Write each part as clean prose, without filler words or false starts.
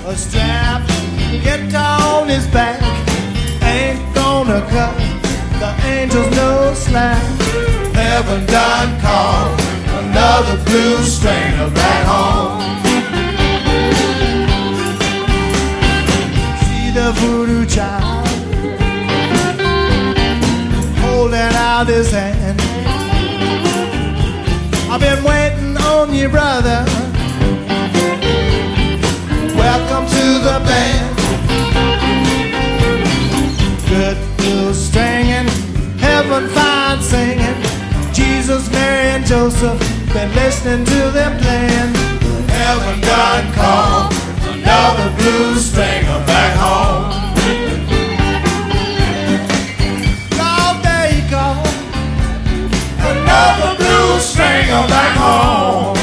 a strap, guitar on his back, ain't gonna cut the angels no slack. Heaven done called another blues stringer back home. See the voodoo child holding out his hand. I've been waiting on you, brother. Welcome to the band. Good blues stringing, heaven fine singing. Jesus, Mary, and Joseph been listening to them playing. Heaven done called another blues stringer back home. God, there you go, another blues stringer back home.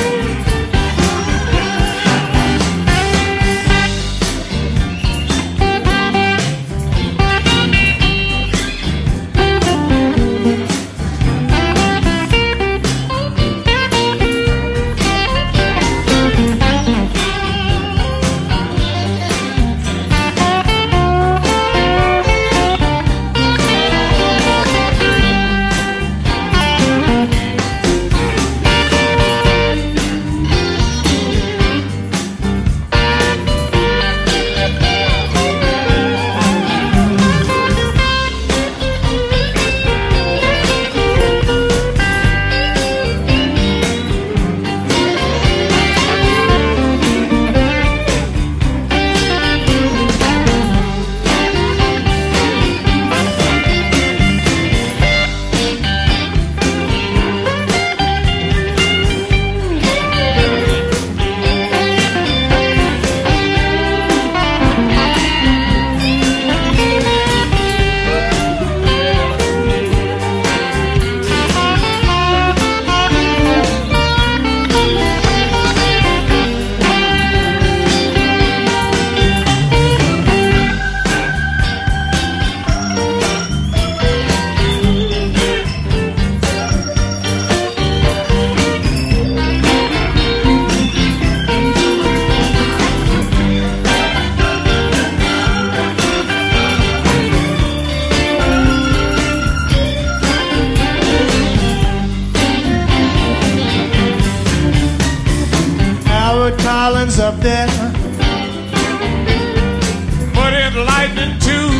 Collins up there, put it lightning too.